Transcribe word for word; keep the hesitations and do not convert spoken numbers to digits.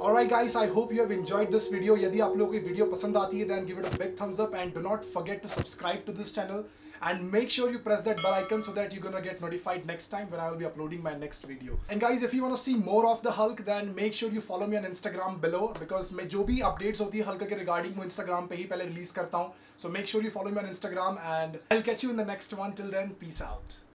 Alright guys, I hope you have enjoyed this video. यदि आप लोगों को वीडियो पसंद आती है then give it a big thumbs up and do not forget to subscribe to this channel and make sure you press that bell icon so that you're gonna get notified next time when I will be uploading my next video. And guys, if you want to see more of the Hulk then make sure you follow me on Instagram below because मैं जो भी updates होती है Hulk के regarding वो Instagram पे ही पहले release करता हूँ. So make sure you follow me on Instagram and I'll catch you in the next one. Till then, peace out.